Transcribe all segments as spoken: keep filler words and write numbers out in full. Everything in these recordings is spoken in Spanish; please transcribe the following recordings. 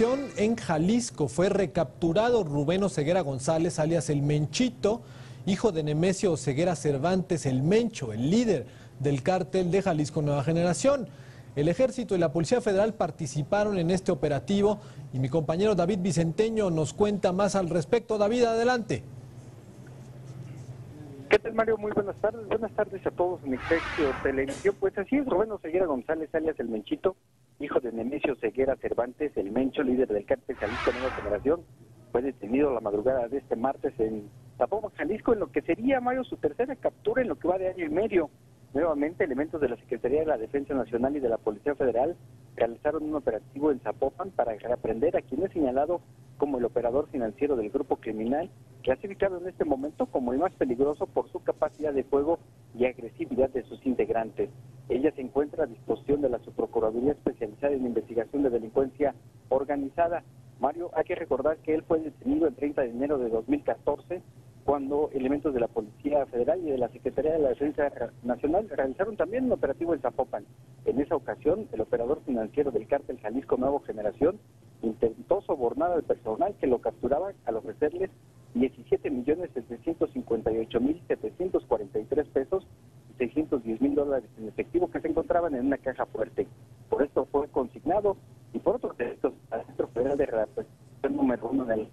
acción en Jalisco. Fue recapturado Rubén Oseguera González, alias El Menchito, hijo de Nemesio Oseguera Cervantes, El Mencho, el líder del cártel de Jalisco Nueva Generación. El Ejército y la Policía Federal participaron en este operativo y mi compañero David Vicenteño nos cuenta más al respecto. David, adelante. ¿Qué tal, Mario? Muy buenas tardes. Buenas tardes a todos en Excelsior Televisión. Pues así es, Rubén Oseguera González, alias El Menchito, hijo de Nemesio Oseguera Cervantes, El Mencho, líder del cártel Jalisco Nueva Generación, fue detenido la madrugada de este martes en Zapopan, Jalisco, en lo que sería, Mario, su tercera captura en lo que va de año y medio. Nuevamente, elementos de la Secretaría de la Defensa Nacional y de la Policía Federal realizaron un operativo en Zapopan para reprender a quien es señalado como el operador financiero del grupo criminal, clasificado en este momento como el más peligroso por su capacidad de fuego y agresividad de sus integrantes. Ella se encuentra a disposición de la Subprocuraduría Especializada en Investigación de Delincuencia Organizada. Mario, hay que recordar que él fue detenido el treinta de enero de dos mil catorce, cuando elementos de la Policía Federal y de la Secretaría de la Defensa Nacional realizaron también un operativo en Zapopan. En esa ocasión, el operador financiero del cártel Jalisco Nueva Generación intentó sobornar al personal que lo capturaba al ofrecerles diecisiete millones setecientos cincuenta y ocho mil setecientos cuarenta y tres pesos y seiscientos diez mil dólares en efectivo que se encontraban en una caja fuerte. Por esto fue consignado y por otros delitos al Centro Federal de Represión número uno en el...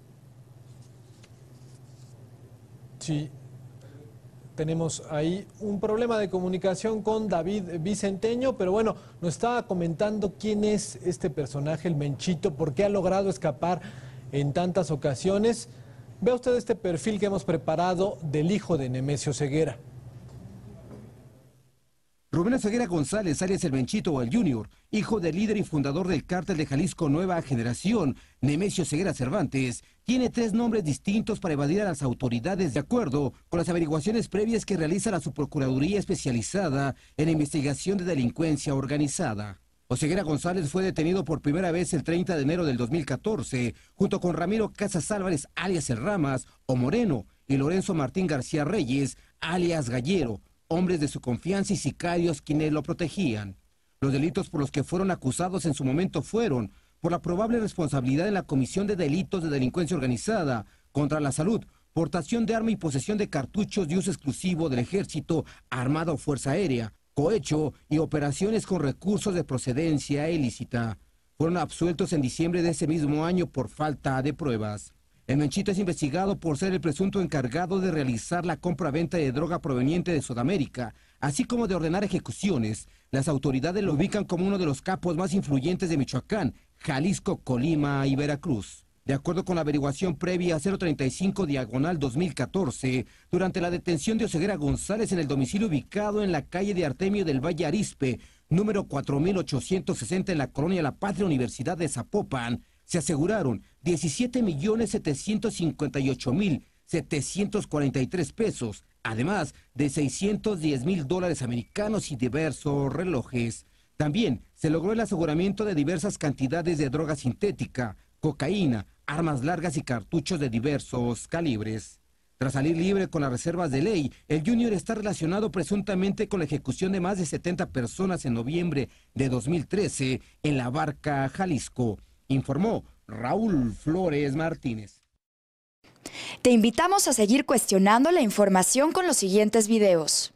Sí, tenemos ahí un problema de comunicación con David Vicenteño, pero bueno, nos estaba comentando quién es este personaje, el Menchito, por qué ha logrado escapar en tantas ocasiones. Vea usted este perfil que hemos preparado del hijo de Nemesio Oseguera. Rubén Oseguera González, alias El Menchito o El Junior, hijo del líder y fundador del cártel de Jalisco Nueva Generación, Nemesio Oseguera Cervantes, tiene tres nombres distintos para evadir a las autoridades de acuerdo con las averiguaciones previas que realiza la Subprocuraduría Especializada en Investigación de Delincuencia Organizada. Oseguera González fue detenido por primera vez el treinta de enero del dos mil catorce, junto con Ramiro Casas Álvarez, alias El Ramas, o Moreno, y Lorenzo Martín García Reyes, alias Gallero, hombres de su confianza y sicarios quienes lo protegían. Los delitos por los que fueron acusados en su momento fueron por la probable responsabilidad en la comisión de delitos de delincuencia organizada, contra la salud, portación de arma y posesión de cartuchos de uso exclusivo del Ejército, Armada o Fuerza Aérea, cohecho y operaciones con recursos de procedencia ilícita. Fueron absueltos en diciembre de ese mismo año por falta de pruebas. El Menchito es investigado por ser el presunto encargado de realizar la compra-venta de droga proveniente de Sudamérica, así como de ordenar ejecuciones. Las autoridades lo ubican como uno de los capos más influyentes de Michoacán, Jalisco, Colima y Veracruz. De acuerdo con la averiguación previa a cero treinta y cinco diagonal dos mil catorce, durante la detención de Oseguera González en el domicilio ubicado en la calle de Artemio del Valle Arizpe, número cuatro mil ochocientos sesenta en la colonia La Patria Universidad de Zapopan, se aseguraron diecisiete millones setecientos cincuenta y ocho mil setecientos cuarenta y tres pesos, además de seiscientos diez mil dólares americanos y diversos relojes. También se logró el aseguramiento de diversas cantidades de droga sintética, cocaína, armas largas y cartuchos de diversos calibres. Tras salir libre con las reservas de ley, el Junior está relacionado presuntamente con la ejecución de más de setenta personas en noviembre de dos mil trece en La Barca, Jalisco, informó Raúl Flores Martínez. Te invitamos a seguir cuestionando la información con los siguientes videos.